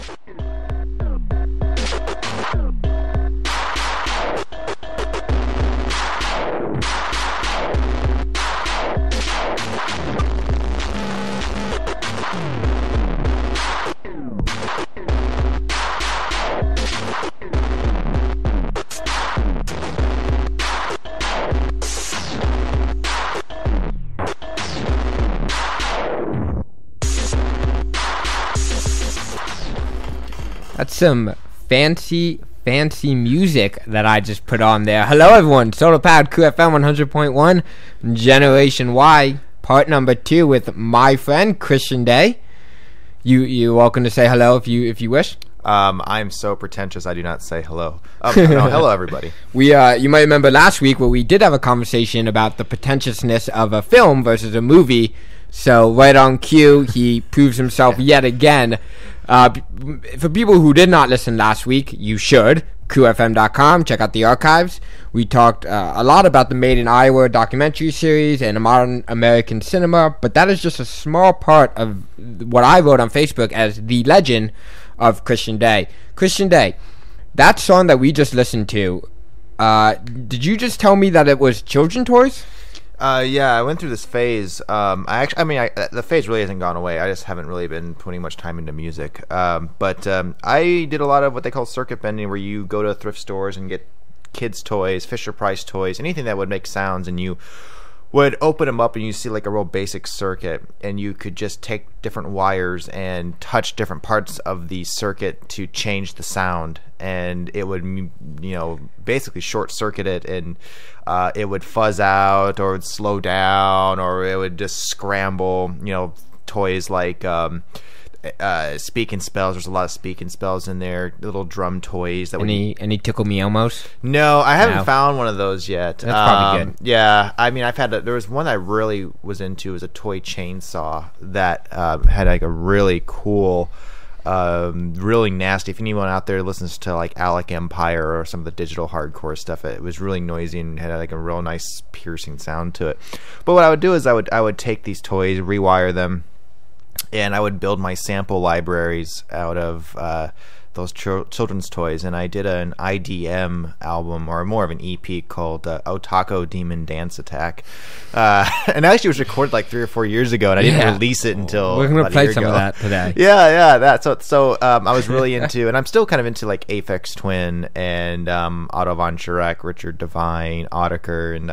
That's some fancy music that I just put on there. Hello everyone, SolarPowered KRUU FM 100.1, Generation whY, part number 2 with my friend Kristian Day. You're welcome to say hello if you wish. I'm so pretentious I do not say hello. No, hello everybody. You might remember last week where we did have a conversation about the pretentiousness of a film versus a movie. So right on cue, he proves himself yet again. For people who did not listen last week, you should. KRUUFM.com. Check out the archives. We talked a lot about the Made in Iowa documentary series and modern American cinema, but that is just a small part of what I wrote on Facebook as the legend of Kristian Day. Kristian Day, that song that we just listened to, did you just tell me that it was children's toys? Yeah, I went through this phase. The phase really hasn't gone away. I just haven't really been putting much time into music. But I did a lot of what they call circuit bending, where you go to thrift stores and get kids' toys, Fisher-Price toys, anything that would make sounds, and you would open them up and you see like a real basic circuit, and you could just take different wires and touch different parts of the circuit to change the sound, and it would, basically short circuit it, and it would fuzz out, or it would slow down, or it would just scramble. Toys like Speak and Spells. There's a lot of Speak and Spells in there. Little drum toys. Any Tickle Me Elmos? No, I haven't found one of those yet. That's probably good. Yeah, there was one I really was into. It was a toy chainsaw that had like a really cool, really nasty. If anyone out there listens to like Alec Empire or some of the digital hardcore stuff, it was really noisy and had like a real nice piercing sound to it. But what I would do is I would take these toys, rewire them, and I would build my sample libraries out of those children's toys. And I did an IDM album, or more of an EP, called Otako Demon Dance Attack. And actually it was recorded like 3 or 4 years ago, and I didn't release it until we're going to play some ago. of that today. Yeah. So I was really into, and I'm still kind of into like Aphex Twin and Otto von Schirach, Richard Devine, Autechre, and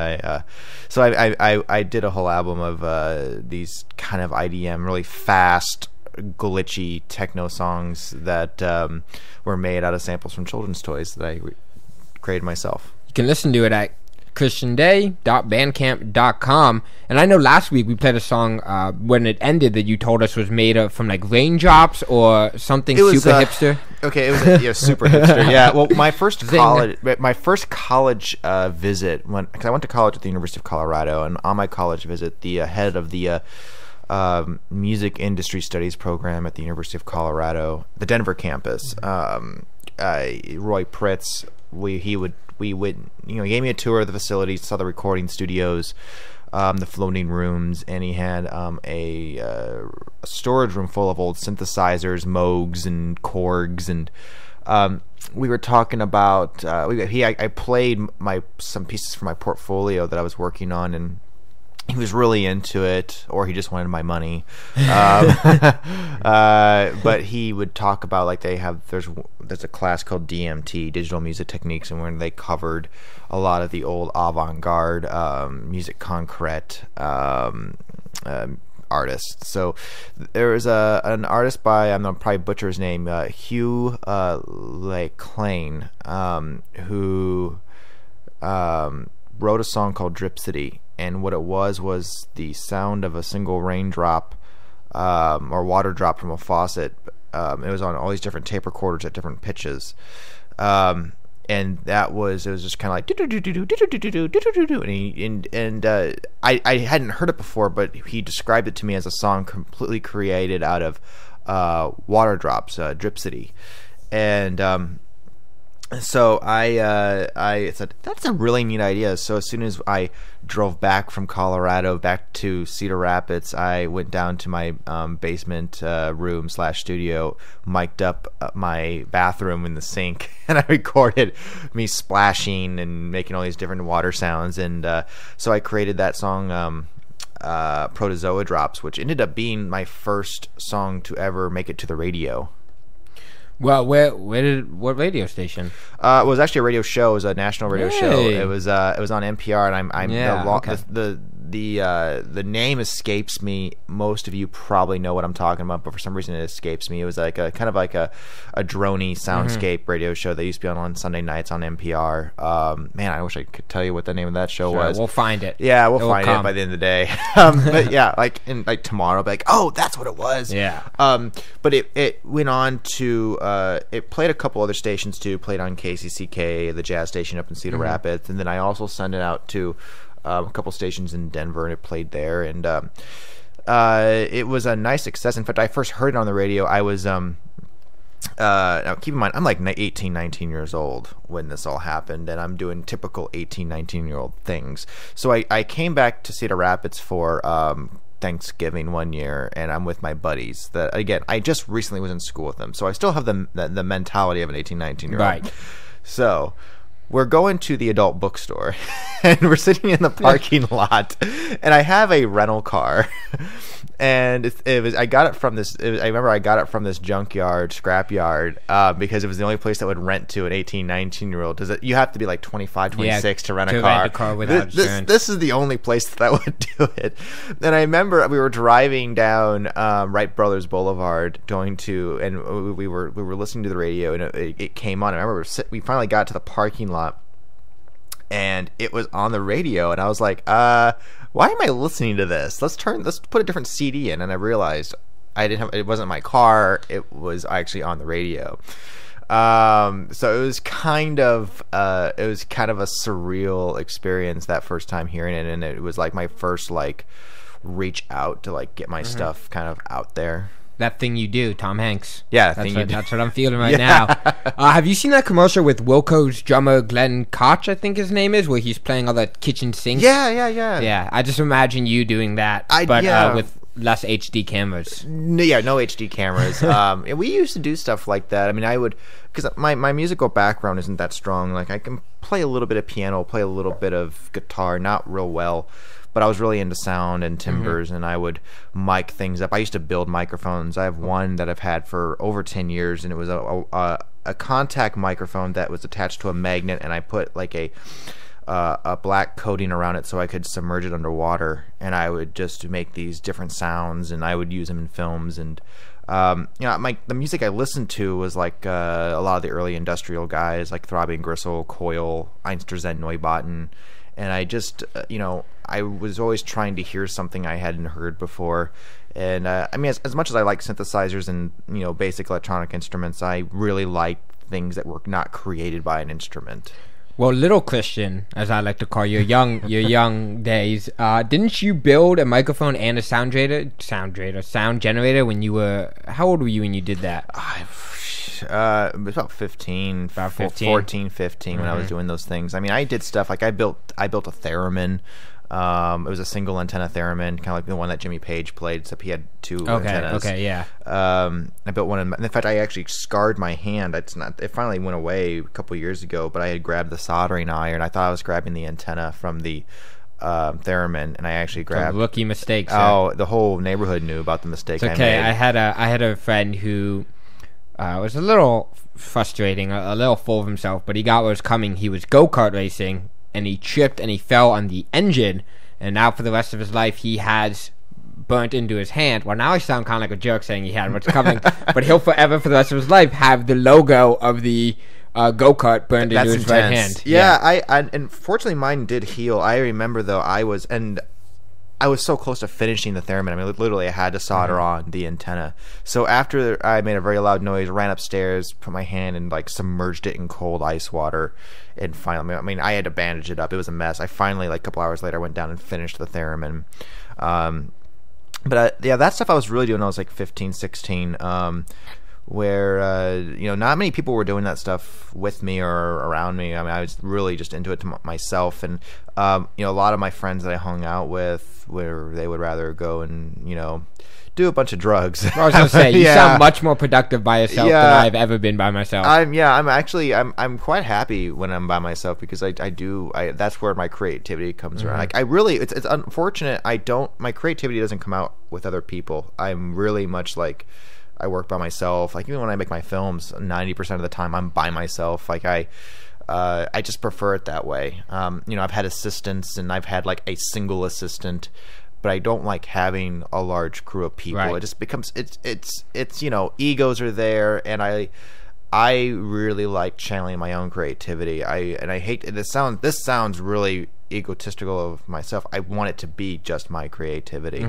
I did a whole album of these kind of IDM, really fast, glitchy techno songs that were made out of samples from children's toys that I created myself. You can listen to it at kristianday.bandcamp.com. And I know last week we played a song when it ended that you told us was made from like raindrops or something super hipster. Okay, it was super hipster. Yeah, well, my first college visit, because I went to college at the University of Colorado, and on my college visit, the head of the music industry studies program at the University of Colorado, the Denver campus, Roy Pritz, he gave me a tour of the facilities, saw the recording studios, the floating rooms, and he had a storage room full of old synthesizers, Moogs and Korgs, and we were talking about I played some pieces from my portfolio that I was working on, and he was really into it, or he just wanted my money. But he would talk about, like, there's a class called DMT, Digital Music Techniques, and when they covered a lot of the old avant-garde, music concrete artists. So there was an artist by, I'm going to probably butcher his name, whY, who wrote a song called Drip City. And what it was the sound of a single raindrop or water drop from a faucet. It was on all these different tape recorders at different pitches. And it was just kind of like and I hadn't heard it before, but he described it to me as a song completely created out of water drops, Drip City. And So I said that's a really neat idea. So as soon as I drove back from Colorado back to Cedar Rapids, I went down to my basement room / studio, mic'd up my bathroom in the sink, and I recorded me splashing and making all these different water sounds. And so I created that song, Protozoa Drops, which ended up being my first song to ever make it to the radio. Well, what radio station? It was actually a radio show. It was a national radio show. It was on NPR, and the name escapes me. Most of you probably know what I'm talking about, but for some reason it escapes me. It was like a kind of like a droney soundscape radio show that used to be on Sunday nights on NPR. Man, I wish I could tell you what the name of that show was. We'll find it. Yeah, we'll find it by the end of the day. But yeah, like tomorrow, I'll be like, oh, that's what it was. Yeah. But it went on to it played a couple other stations too. Played on KCCK, the jazz station up in Cedar Rapids, and then I also sent it out to a couple stations in Denver, and it played there. And it was a nice success. In fact, I first heard it on the radio. I was now keep in mind, I'm like 18, 19 years old when this all happened, and I'm doing typical 18, 19-year-old things. So I came back to Cedar Rapids for Thanksgiving one year, and I'm with my buddies. That again, I just recently was in school with them, so I still have the mentality of an 18, 19-year-old. Right. So we're going to the adult bookstore, and we're sitting in the parking lot, and I have a rental car, and it was I got it from this. I remember I got it from this junkyard, scrapyard, because it was the only place that would rent to an 18, 19-year-old. You have to be like 25, 26 to rent a car. Rent a car without insurance. This is the only place that would do it. And I remember we were driving down Wright Brothers Boulevard, going to, and we were listening to the radio, and it came on. I remember we finally got to the parking lot, and it was on the radio, and I was like, why am I listening to this? Let's put a different CD in. And I realized it wasn't my car, it was actually on the radio. So it was kind of a surreal experience that first time hearing it, and it was like my first like reach out to like get my stuff kind of out there. That thing you do, Tom Hanks. Yeah, that's what I'm feeling right now. Have you seen that commercial with Wilco's drummer Glenn Koch, I think his name is, where he's playing all that kitchen sinks? Yeah. Yeah, I just imagine you doing that, with less HD cameras. Yeah, no HD cameras. We used to do stuff like that. I mean, I would, because my musical background isn't that strong. Like, I can play a little bit of piano, play a little bit of guitar, not real well. But I was really into sound and timbres, and I would mic things up. I used to build microphones. I have one that I've had for over 10 years, and it was a contact microphone that was attached to a magnet, and I put like a black coating around it so I could submerge it underwater, and I would just make these different sounds, and I would use them in films. And the music I listened to was like a lot of the early industrial guys, like Throbbing Gristle, Coil, Einstürzend, Neubauten. And I just, I was always trying to hear something I hadn't heard before. And, I mean, as much as I like synthesizers and, basic electronic instruments, I really like things that were not created by an instrument. Well, little Kristian, as I like to call your young days, didn't you build a microphone and a sound generator when you were, how old were you when you did that? It was about 15, 14, 15 when I was doing those things. I mean, I did stuff like I built a theremin. It was a single antenna theremin, kind of like the one that Jimmy Page played, except he had two antennas. Okay, yeah. I built one. In fact, I actually scarred my hand. It finally went away a couple years ago, but I had grabbed the soldering iron. I thought I was grabbing the antenna from the theremin, and I actually grabbed. Rookie mistake. The whole neighborhood knew about the mistake I made. I had a friend who was a little frustrating, a little full of himself, but he got what was coming. He was go-kart racing, and he tripped and he fell on the engine, and now for the rest of his life he has burnt into his hand. Well, now I sound kind of like a jerk saying he had what's coming, but he'll forever for the rest of his life have the logo of the go-kart burned into his right hand. Yeah, I and fortunately mine did heal. I remember though I was so close to finishing the theremin. I mean, literally, I had to solder on the antenna. So after I made a very loud noise, ran upstairs, put my hand and like submerged it in cold ice water, and finally, I mean, I had to bandage it up. It was a mess. I finally, like a couple hours later, went down and finished the theremin. But that stuff I was really doing when I was like 15, 16. where not many people were doing that stuff with me or around me. I mean, I was really just into it to myself, and a lot of my friends that I hung out with, where they would rather go and do a bunch of drugs. I was gonna say, you sound much more productive by yourself than I've ever been by myself. I'm quite happy when I'm by myself, because I that's where my creativity comes around. Like, it's unfortunate my creativity doesn't come out with other people. I'm really much like, I work by myself. Like, even when I make my films, 90% of the time I'm by myself. Like, I just prefer it that way. I've had assistants, and I've had like a single assistant, but I don't like having a large crew of people. Right. It just becomes it's egos are there, and I really like channeling my own creativity. I hate this sounds really egotistical of myself. I want it to be just my creativity.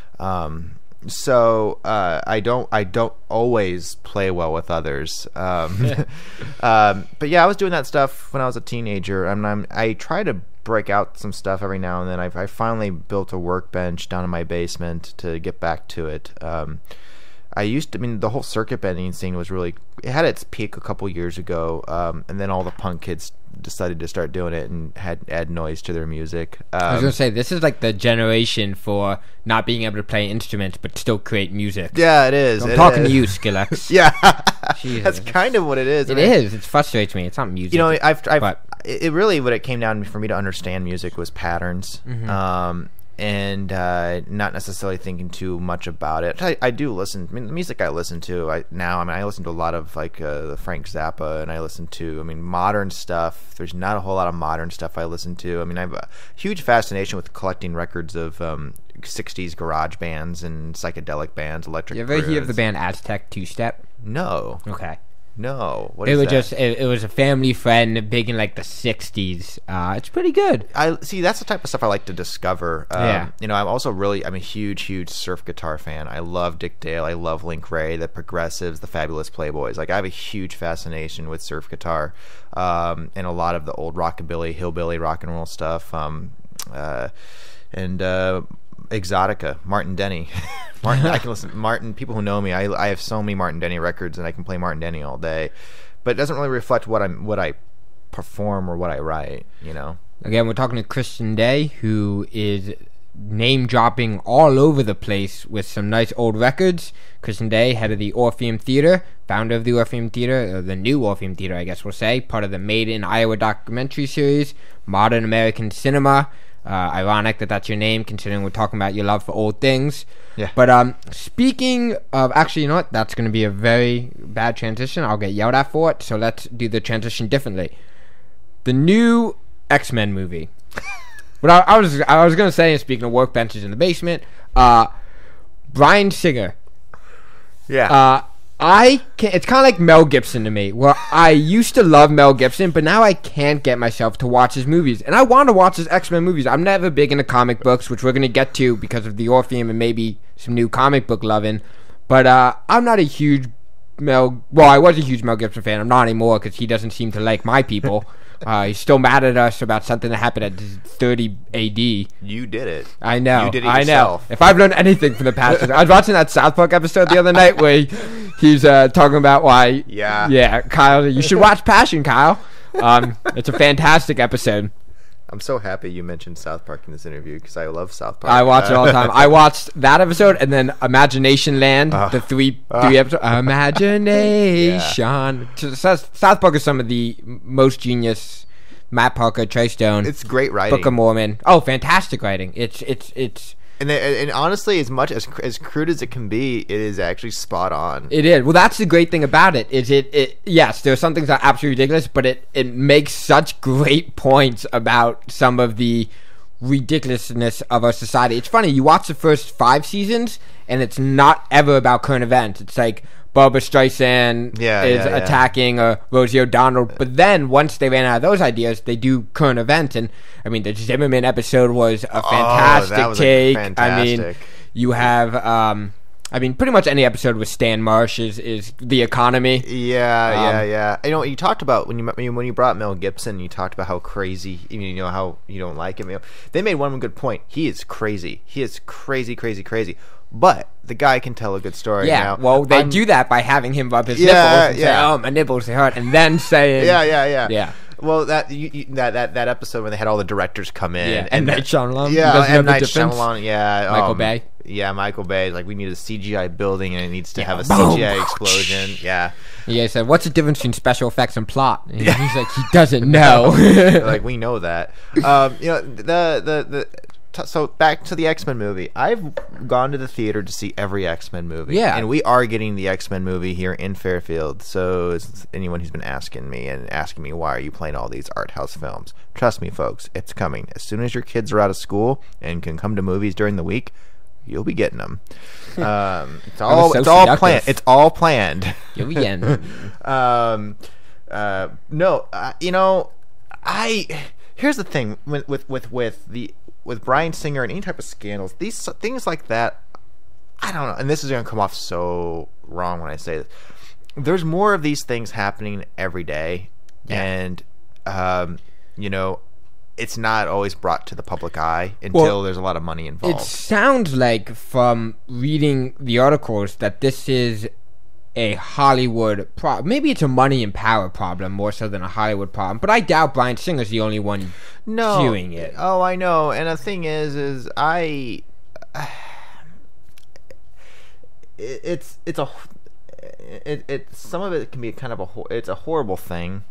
So I don't always play well with others. But yeah, I was doing that stuff when I was a teenager, and I try to break out some stuff every now and then. I finally built a workbench down in my basement to get back to it. The whole circuit bending scene it had its peak a couple years ago, and then all the punk kids decided to start doing it and add noise to their music. I was gonna say, this is like the generation for not being able to play instruments but still create music. Yeah, it is. I'm talking to you, Skrillex. Yeah, that's kind of what it is. It is. It frustrates me. It's not music. It really, what it came down for me to understand music was patterns. And not necessarily thinking too much about it. I do listen. I mean, the music I listen to I listen to a lot of like the Frank Zappa, and I listen to modern stuff. There's not a whole lot of modern stuff I listen to. I mean, I have a huge fascination with collecting records of 60s garage bands and psychedelic bands, electric. You ever hear of the band Aztec Two Step? No. Okay. No, what is that? It was a family friend, big in like the 60s. It's pretty good. I see. That's the type of stuff I like to discover. I'm also I'm a huge surf guitar fan. I love Dick Dale. I love Link Wray, the Progressives, the Fabulous Playboys. Like, I have a huge fascination with surf guitar, and a lot of the old rockabilly, hillbilly rock and roll stuff. Exotica, Martin Denny. I can listen to Martin. People who know me, I have so many Martin Denny records, and I can play Martin Denny all day. But it doesn't really reflect what I perform or what I write. Again, we're talking to Kristian Day, who is name dropping all over the place with some nice old records. Kristian Day, head of the Orpheum Theater, founder of the Orpheum Theater, or the new Orpheum Theater, I guess we'll say, part of the Made in Iowa documentary series, Modern American Cinema. Ironic that that's your name, considering we're talking about your love for old things. Yeah. But speaking of, actually, you know what? That's going to be a very bad transition. I'll get yelled at for it. So let's do the transition differently. The new X-Men movie. But I was going to say, speaking of workbenches in the basement, Bryan Singer. Yeah. It's kind of like Mel Gibson to me, where I used to love Mel Gibson, but now I can't get myself to watch his movies. And I want to watch his X-Men movies. I'm never big into comic books, which we're going to get to because of the Orpheum and maybe some new comic book loving. But I'm not a huge I was a huge Mel Gibson fan. I'm not anymore because he doesn't seem to like my people. He's still mad at us about something that happened at 30 AD. You did it. I know. You did it yourself. If I've learned anything from the past, I was watching that South Park episode the other night where he's talking about why. Yeah, Kyle, you should watch Passion, Kyle. It's a fantastic episode. I'm so happy you mentioned South Park in this interview because I love South Park. I watch it all the time. I watched that episode and then Imagination Land, the three episodes. Imagination. Yeah. South Park is some of the most genius. Matt Parker, Trey Stone. It's great writing. Book of Mormon. Oh, fantastic writing. It's. And honestly, as much as crude as it can be, it is actually spot on. It is. Well, that's the great thing about it. Is it yes, there are some things that are absolutely ridiculous, but it makes such great points about some of the ridiculousness of our society. It's funny, you watch the first 5 seasons, and it's not ever about current events. It's like Barbara Streisand is attacking Rosie O'Donnell. But then, once they ran out of those ideas, they do current events. And, I mean, the Zimmerman episode was a fantastic take. Fantastic. I mean, you have... pretty much any episode with Stan Marsh is the economy. Yeah. You talked about when you brought Mel Gibson, you talked about how crazy, how you don't like him. They made one good point. He is crazy. He is crazy. but the guy can tell a good story. Yeah, now, well, they do that by having him rub his Yeah, nipples and say, yeah. "Oh, my nipples hurt," and then saying, Yeah. yeah, Well, that episode when they had all the directors come in, yeah." And Night Shyamalan, yeah, M. Night Shyamalan, yeah, Michael Bay. Yeah, Michael Bay. Like, we need a CGI building, and it needs to have a Boom. CGI explosion. Yeah. Yeah, he said, "What's the difference between special effects and plot?" And he's like, he doesn't know. Like, we know that. So back to the X-Men movie. I've gone to the theater to see every X-Men movie. Yeah. And we are getting the X-Men movie here in Fairfield. So it's anyone who's been asking me, why are you playing all these art house films? Trust me, folks, it's coming. As soon as your kids are out of school and can come to movies during the week, you'll be getting them. It's all planned. It's all planned. You'll be getting here's the thing with Bryan Singer and any type of scandals, these things like that, I don't know, and this is going to come off so wrong when I say this. There's more of these things happening every day, and it's not always brought to the public eye until there's a lot of money involved. It sounds like, from reading the articles, that this is a Hollywood problem. Maybe it's a money and power problem more so than a Hollywood problem. But I doubt Bryan Singer's the only one doing it. Oh, I know. And the thing is some of it can be kind of it's a horrible thing,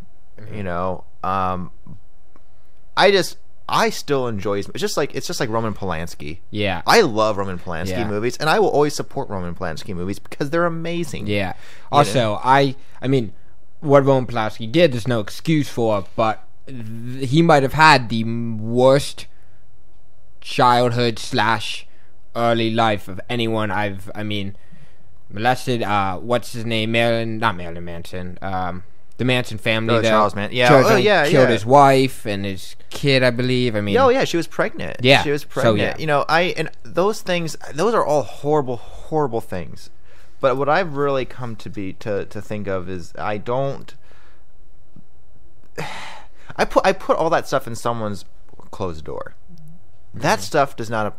I still enjoy his. It's just like Roman Polanski. Yeah, I love Roman Polanski movies, and I will always support Roman Polanski movies because they're amazing. Yeah. Also, I mean, what Roman Polanski did, there's no excuse for, but he might have had the worst childhood / early life of anyone molested. What's his name? Not Marilyn Manson. The Manson family. Charles Manson. Yeah. Killed his wife and his kid, I believe. She was pregnant. Yeah, she was pregnant. So, and those things, those are all horrible, horrible things. But what I've really come to think of is I put all that stuff in someone's closed door. That stuff does not.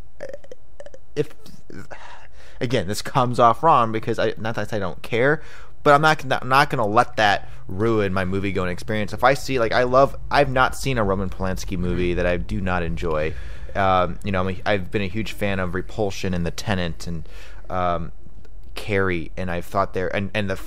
Again, this comes off wrong because not that I don't care. But I'm not going to let that ruin my movie going experience. If I see, I've not seen a Roman Polanski movie that I do not enjoy. I've been a huge fan of Repulsion and The Tenant and Carrie, and I've thought and the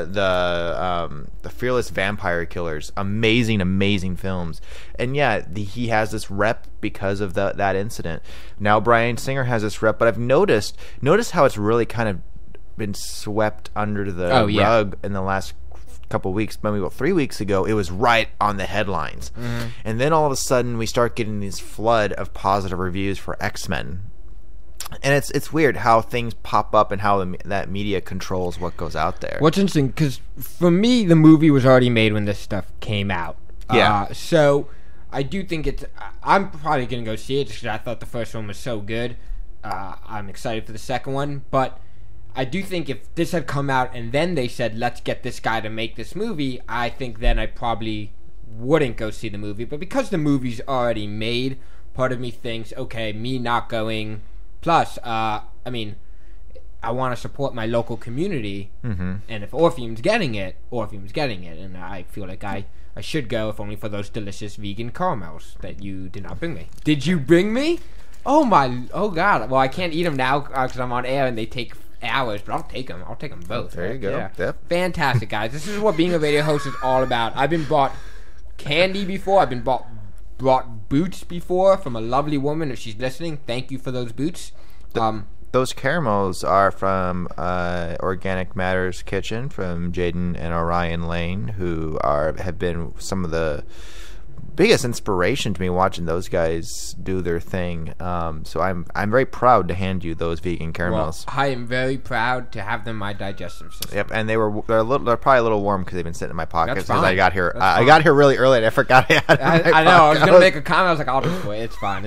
Fearless Vampire Killers, amazing films. And he has this rep because of that incident. Now Bryan Singer has this rep, but I've noticed how it's really kind of been swept under the rug in the last couple weeks. Maybe 3 weeks ago, it was right on the headlines, and then all of a sudden we start getting this flood of positive reviews for X-Men, and it's weird how things pop up and how that media controls what goes out there. What's interesting, because for me, the movie was already made when this stuff came out. So I do think I'm probably gonna go see it just because I thought the first one was so good. I'm excited for the second one, but I do think if this had come out and then they said, let's get this guy to make this movie, I think then I probably wouldn't go see the movie. But because the movie's already made, part of me thinks, okay, me not going. Plus, I want to support my local community. And if Orpheum's getting it. And I feel like I should go, if only for those delicious vegan caramels that you did not bring me. Did you bring me? Oh, God. Well, I can't eat them now because I'm on air and they take hours, but I'll take them both. There you go. Yeah. Yep. Fantastic, guys. This is what being a radio host is all about. I've been bought candy before. I've been brought boots before from a lovely woman. If she's listening, thank you for those boots. Those caramels are from Organic Matters Kitchen from Jaden and Orion Lane, who have been some of the biggest inspiration to me watching those guys do their thing. So I'm very proud to hand you those vegan caramels. Well, I am very proud to have them in my digestive system. Yep, and they're probably a little warm because they've been sitting in my pockets because I got here. I got here really early and I forgot I had. I know. I was gonna make a comment. I was like, I'll just wait. It's fine.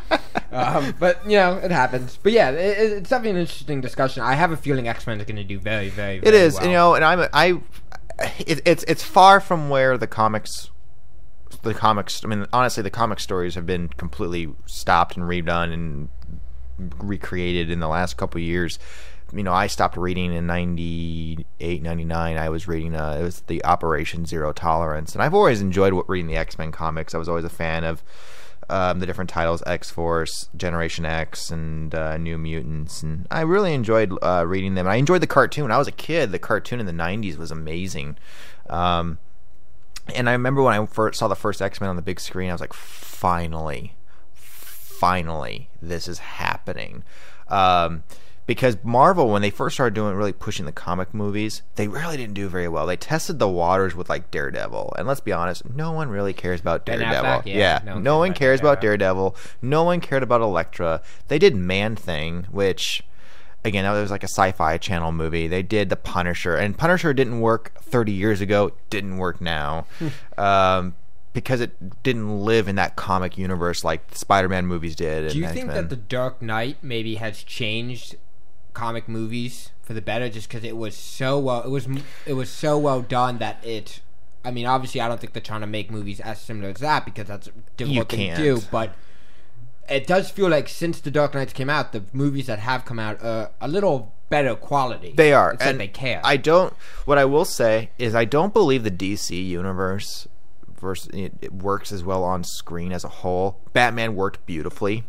But it happens. But yeah, it's definitely an interesting discussion. I have a feeling X-Men is going to do very, very, very It is, well. and it's far from where the comics. Honestly, the comic stories have been completely stopped and redone, and recreated in the last couple of years. You know, I stopped reading in 98, 99. I was reading, it was the Operation Zero Tolerance. And I've always enjoyed reading the X-Men comics. I was always a fan of the different titles, X-Force, Generation X, and New Mutants. And I really enjoyed reading them. And I enjoyed the cartoon. When I was a kid, the cartoon in the 90s was amazing. And I remember when I first saw the first X-Men on the big screen, I was like, finally, this is happening. Because Marvel, when they first started really pushing the comic movies, they really didn't do very well. They tested the waters with like Daredevil, and let's be honest, no one really cares about Daredevil. No one cares about Daredevil. No one cared about Elektra. They did Man-Thing, which, again, that was like a Sci-Fi Channel movie. They did The Punisher, and Punisher didn't work 30 years ago. Didn't work now. Because it didn't live in that comic universe like the Spider-Man movies did. Do you think that The Dark Knight maybe has changed comic movies for the better, just because it was so well done that it, I mean, obviously I don't think they're trying to make movies as similar as that, because that's a difficult thing to do, but it does feel like since The Dark Knight came out, the movies that have come out are a little better quality. They are, and they care. What I will say is I don't believe the DC universe it works as well on screen as a whole. Batman worked beautifully.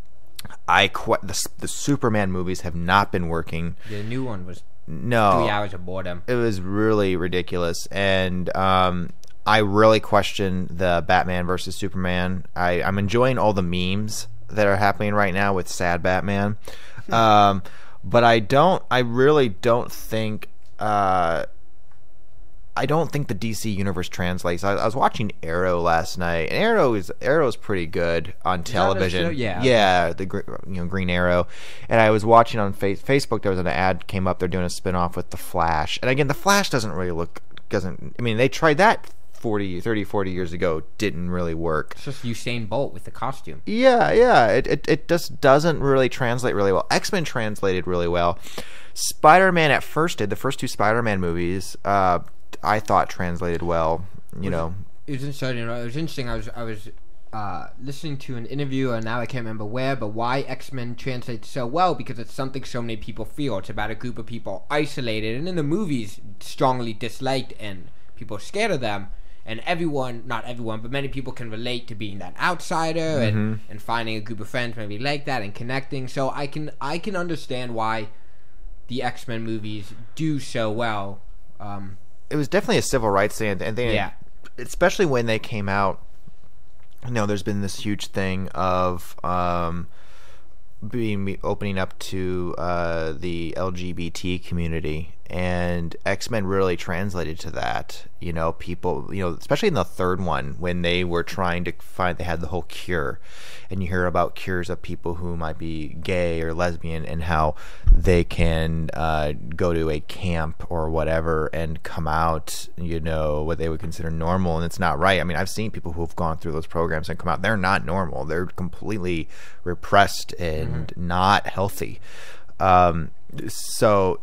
The Superman movies have not been working. The new one was 3 hours of boredom. It was really ridiculous, and I really question the Batman versus Superman. I'm enjoying all the memes that are happening right now with sad Batman, but I really don't think. I don't think the DC universe translates. I was watching Arrow last night, and Arrow is pretty good on television. Yeah, the Green Arrow. And I was watching on Facebook. There was an ad came up. They're doing a spinoff with the Flash, and again, the Flash doesn't really I mean, they tried that 40 years ago. Didn't really work. It's just Usain Bolt with the costume. Yeah. It just doesn't really translate really well. X-Men translated really well. Spider-Man at first did. The first 2 Spider-Man movies, I thought translated well. It was interesting. I was listening to an interview, and now I can't remember where, but why X-Men translates so well, because it's something so many people feel. It's about a group of people isolated, and in the movies strongly disliked, and people are scared of them. And not everyone, but many people can relate to being that outsider, and finding a group of friends maybe like that and connecting. So I can understand why the X-Men movies do so well. It was definitely a civil rights thing, and especially when they came out. There's been this huge thing of opening up to the LGBT community, and X-Men really translated to that. People, especially in the third one, when they were trying to they had the whole cure, and you hear about cures of people who might be gay or lesbian, and how they can go to a camp or whatever and come out, what they would consider normal, and it's not right. I mean, I've seen people who have gone through those programs and come out. They're not normal. They're completely repressed and not healthy. So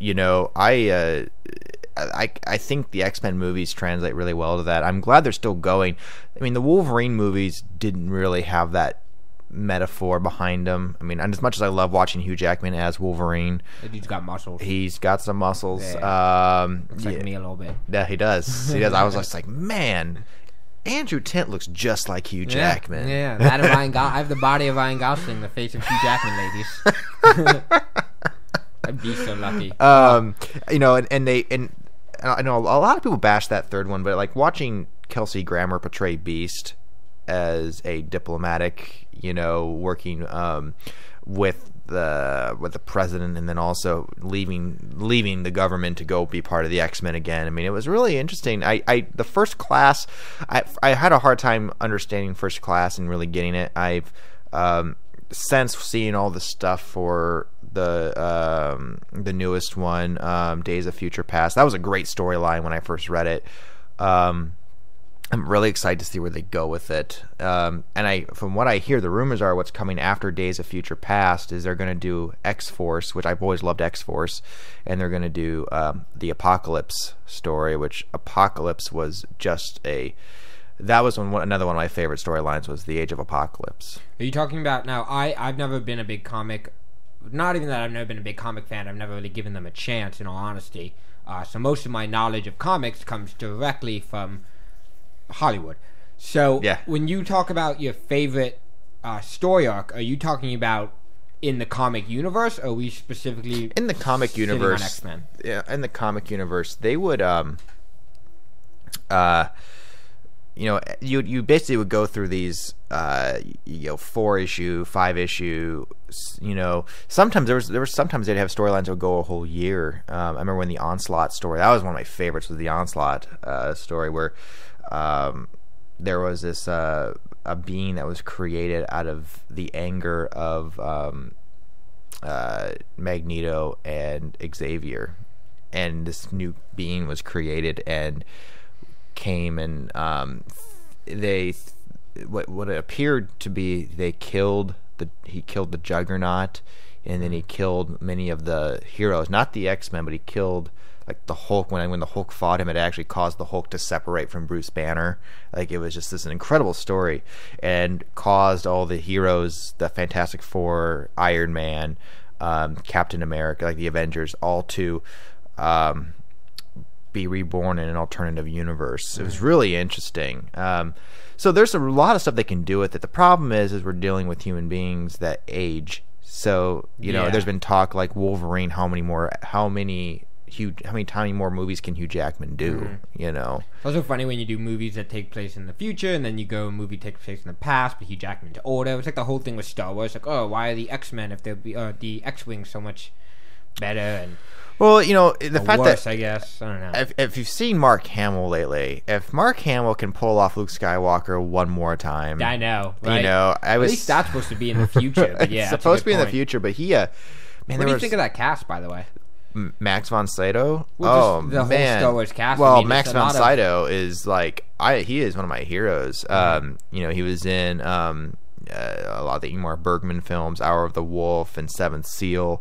I think the X-Men movies translate really well to that. I'm glad they're still going. I mean, the Wolverine movies didn't really have that metaphor behind them. I mean, and as much as I love watching Hugh Jackman as Wolverine, he's got muscles. He's got some muscles. Looks like me a little bit. Yeah, he does. I was just like, man, Andrew Tint looks just like Hugh Jackman. Yeah. That of Ryan I have the body of Ryan Gosling, the face of Hugh Jackman, ladies. I'd be so lucky. And I know a lot of people bash that third one, but like watching Kelsey Grammer portray Beast as a diplomatic, working with the president, and then also leaving the government to go be part of the X-Men again. I mean, it was really interesting. The First Class, I had a hard time understanding First Class and really getting it. I've since seeing all the stuff for the newest one, Days of Future Past. That was a great storyline when I first read it. I'm really excited to see where they go with it. And from what I hear, the rumors are what's coming after Days of Future Past is they're going to do X-Force, which I've always loved X-Force, and they're going to do the Apocalypse story, which Apocalypse was just that was another one of my favorite storylines was the Age of Apocalypse. Are you talking about now? I've never been a big comic not even that I've never been a big comic fan. I've never really given them a chance, in all honesty. So most of my knowledge of comics comes directly from Hollywood. So when you talk about your favorite story arc, are you talking about in the comic universe, or are we specifically in the comic universe? On X-Men? Yeah, in the comic universe, they would you basically would go through these 4-issue, 5-issue, sometimes there was sometimes they'd have storylines that would go a whole year. I remember when the Onslaught story, that was one of my favorites, was the Onslaught story, where there was this a being that was created out of the anger of Magneto and Xavier, and this new being was created and came and what it appeared to be, he killed the Juggernaut, and then he killed many of the heroes, not the X-Men, but he killed like the Hulk. When the Hulk fought him, it actually caused the Hulk to separate from Bruce Banner. Like, it was just an incredible story, and caused all the heroes, the Fantastic Four, Iron Man, Captain America, like the Avengers, all to be reborn in an alternative universe. It was really interesting. So there's a lot of stuff they can do with it. The problem is we're dealing with human beings that age. So there's been talk like Wolverine. How many more movies can Hugh Jackman do? It's also funny when you do movies that take place in the future, and then you go a movie takes place in the past, but Hugh Jackman's older. It's like the whole thing with Star Wars. Like, oh, why are the X-Men if they'll be the X-Wing so much better? And well, the fact worse, that, I guess, I don't know. If you've seen Mark Hamill lately, if Mark Hamill can pull off Luke Skywalker one more time, I know, right? At least that's supposed to be in the future. But yeah, it's supposed to be in the future. But he, man, what do you think of that cast, by the way? Max von Sydow. Well, the whole Star Wars cast. Well, Max von Sydow is like he is one of my heroes. He was in a lot of the Ingmar Bergman films, Hour of the Wolf and Seventh Seal.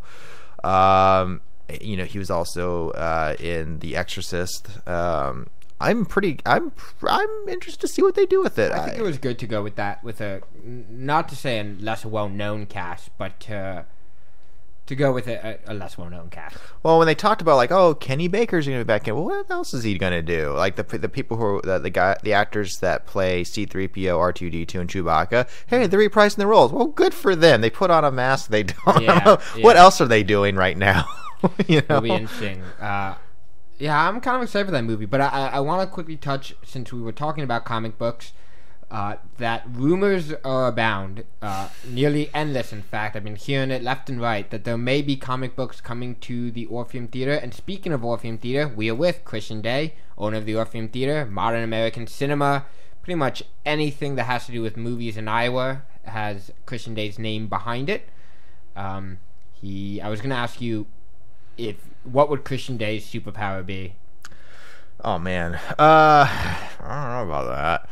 He was also in The Exorcist. I'm interested to see what they do with it. I think it was good to go with that, with a, not to say a less well-known cast, but to go with a less well-known cast. Well, when they talked about like, oh, Kenny Baker's going to be back in, well, what else is he going to do? Like the people who are the actors that play C-3PO, R2-D2, and Chewbacca, hey, they're reprising the roles. Well, good for them. They put on a mask. They don't. Yeah. What else are they doing right now? It'll be interesting. I'm kind of excited for that movie, but I want to quickly touch, since we were talking about comic books, that rumors are abound, nearly endless, in fact. I've been hearing it left and right, that there may be comic books coming to the Orpheum Theater. And speaking of Orpheum Theater, we are with Kristian Day, owner of the Orpheum Theater, Modern American Cinema. Pretty much anything that has to do with movies in Iowa has Kristian Day's name behind it. I was going to ask you, what would Kristian Day's superpower be? Oh man, I don't know about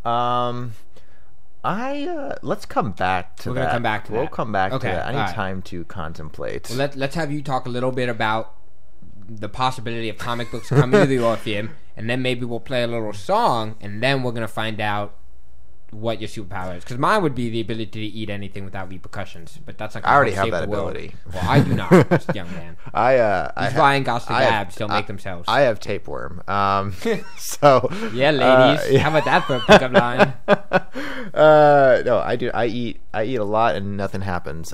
that. Let's come back to that. We're gonna come back to that. We'll come back to that. I need time to contemplate. Well, let's have you talk a little bit about the possibility of comic books coming to the Orpheum, and then maybe we'll play a little song, and then we're gonna find out what your superpower is. Because mine would be the ability to eat anything without repercussions, but that's not. I already have that ability. Well, I do not, young man. These Ryan Gosling abs don't make themselves. I have tapeworm. So yeah, ladies, how about that for a pickup line? No, I do. I eat a lot, and nothing happens.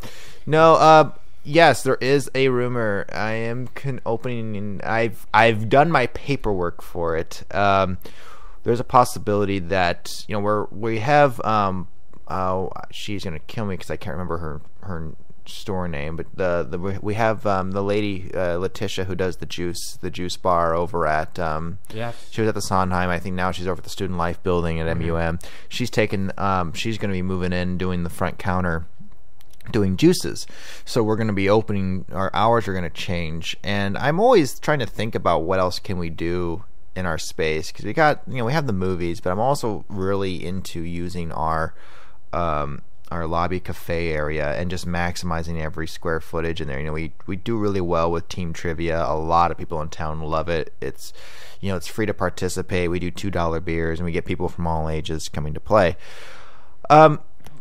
Yes, there is a rumor. I am opening. I've done my paperwork for it. There's a possibility that we have she's gonna kill me because I can't remember her store name, but we have the lady Letitia who does the juice bar over at she was at the Sondheim. I think now she's over at the Student Life building at MUM. She's gonna be moving in, doing the front counter, doing juices. So we're going to be opening, our hours are going to change, and I'm always trying to think about what else can we do in our space, because we have the movies, but I'm also really into using our lobby cafe area and just maximizing every square footage in there. We do really well with team trivia. A lot of people in town love it. It's free to participate. We do $2 beers, and we get people from all ages coming to play.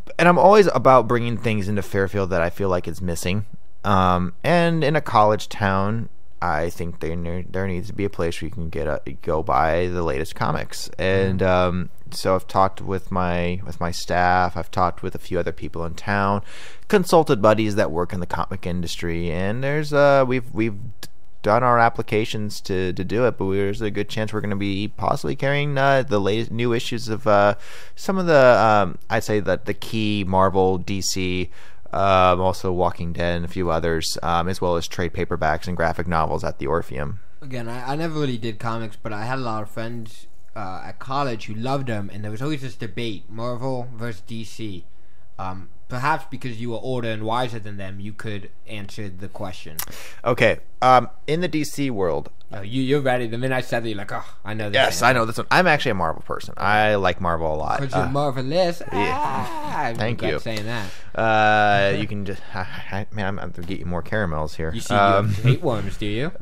and I'm always about bringing things into Fairfield that I feel like is missing. And in a college town, I think there needs to be a place where you can go buy the latest comics. And so I've talked with my staff. I've talked with a few other people in town, consulted buddies that work in the comic industry, and there's we've done our applications to do it, but there's a good chance we're going to be possibly carrying the latest new issues of some of the I'd say that the key Marvel, DC, also Walking Dead and a few others, as well as trade paperbacks and graphic novels at the Orpheum. Again, I never really did comics, but I had a lot of friends at college who loved them, and there was always this debate, Marvel versus DC. Perhaps because you were older and wiser than them, you could answer the question. Okay, in the DC world... you're ready. The minute I said that, you're like, oh, I know this. Yes, I know this one. I'm actually a Marvel person. I like Marvel a lot. Because you're marvelous. Yeah. Thank you. Saying that. You can just... man, I'm going to get you more caramels here. You see, you hate worms, do you?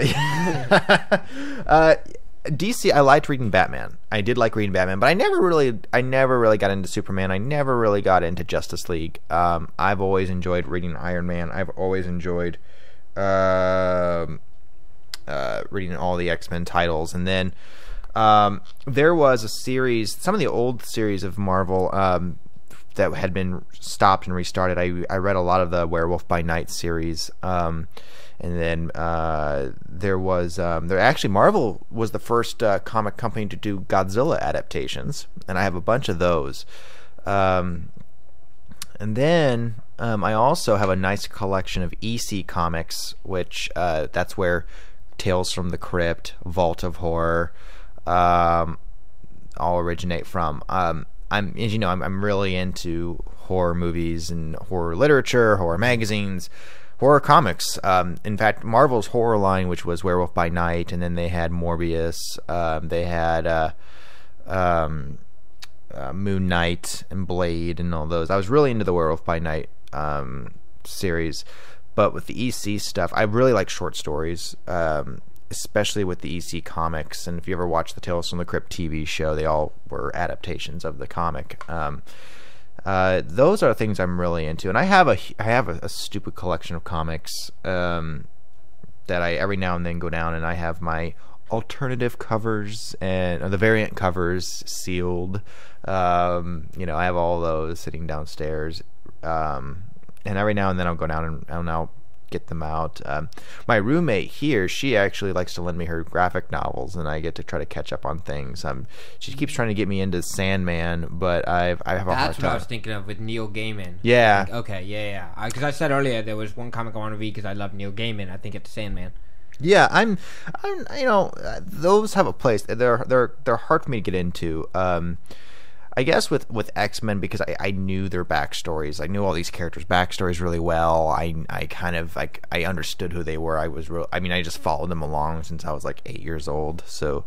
DC, I liked reading Batman. I did like reading Batman, but I never really got into Superman. I never really got into Justice League. I've always enjoyed reading Iron Man. I've always enjoyed reading all the X-Men titles. And then there was a series, some of the old series of Marvel that had been stopped and restarted. I read a lot of the Werewolf by Night series. And then Marvel was the first comic company to do Godzilla adaptations, and I have a bunch of those. And then I also have a nice collection of EC comics, which that's where Tales from the Crypt, Vault of Horror, all originate from. As you know, I'm really into horror movies and horror literature, horror magazines, horror comics. In fact, Marvel's horror line, which was Werewolf by Night, and then they had Morbius, they had Moon Knight and Blade and all those. I was really into the Werewolf by Night series, but with the EC stuff, I really like short stories, especially with the EC comics. And if you ever watched the Tales from the Crypt TV show, they all were adaptations of the comic. Those are things I'm really into, and I have a stupid collection of comics that I every now and then go down, and I have my alternative covers and the variant covers sealed. I have all those sitting downstairs, and every now and then I'll go down and I'll get them out. My roommate here, she actually likes to lend me her graphic novels, and I get to try to catch up on things. She keeps trying to get me into Sandman, but I have a hard time. That's what I was thinking of with Neil Gaiman. Yeah. Okay, yeah. Because I said earlier there was one comic I want to read because I love Neil Gaiman. I think it's Sandman. Yeah, I'm those have a place. They're hard for me to get into. I guess with X-Men, because I knew their backstories. I knew all these characters' backstories really well. I kind of I understood who they were. I just followed them along since I was like 8 years old. So,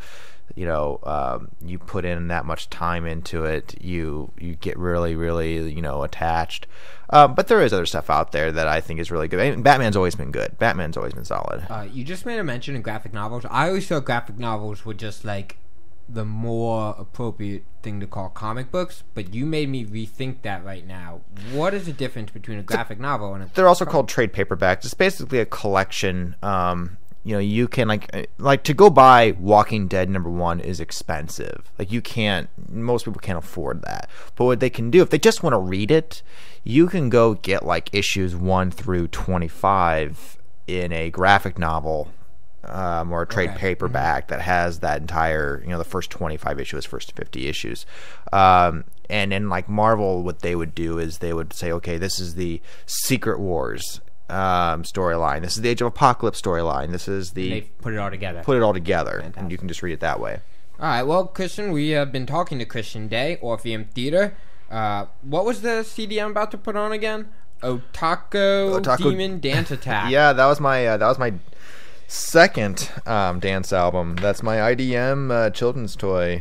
you put in that much time into it, you get really, really, attached. But there is other stuff out there that I think is really good. I mean, Batman's always been good. Batman's always been solid. You just made a mention of graphic novels. I always thought graphic novels were just like the more appropriate thing to call comic books, but you made me rethink that right now. What is the difference between a graphic novel and a They're also called trade paperbacks. It's basically a collection. You can like to go buy Walking Dead #1 is expensive. Most people can't afford that. But what they can do, if they just want to read it, you can go get like issues 1 through 25 in a graphic novel. Or a trade paperback that has that entire, the first 25 issues, first 50 issues. And then like Marvel, what they would do is they would say, okay, this is the Secret Wars storyline. This is the Age of Apocalypse storyline. This is the... They put it all together. Fantastic. And you can just read it that way. All right, well, Kristian, we have been talking to Kristian Day, Orpheum Theater. What was the CD I'm about to put on again? Otaku Demon Dance Attack. Yeah, that was my second dance album. That's my IDM children's toy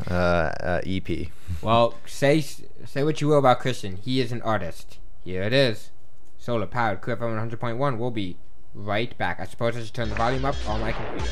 EP. Well, say what you will about Kristian. He is an artist. Here it is. Solar powered KRUU FM 100.1. We'll be right back. I suppose I should turn the volume up on my computer.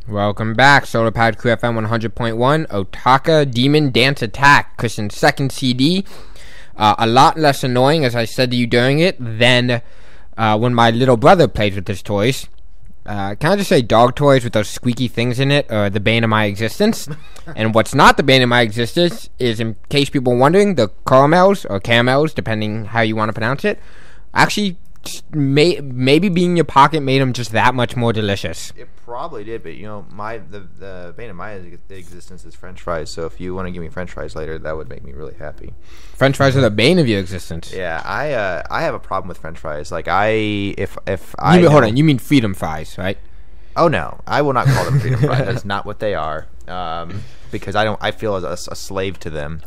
Welcome back, SolarPowered KRUU FM 100.1, Otaka Demon Dance Attack, Kristian's second CD. A lot less annoying, as I said to you during it, than when my little brother plays with his toys. Can I just say dog toys with those squeaky things in it are the bane of my existence? And what's not the bane of my existence is, in case people are wondering, the caramels, or caramels, depending how you want to pronounce it, actually maybe being in your pocket made them just that much more delicious. It probably did, but the bane of my existence is French fries. So if you want to give me French fries later, that would make me really happy. French fries are the bane of your existence. Yeah, I have a problem with French fries. Like hold on, you mean freedom fries, right? Oh no, I will not call them freedom fries. That's not what they are. Because I feel as a slave to them.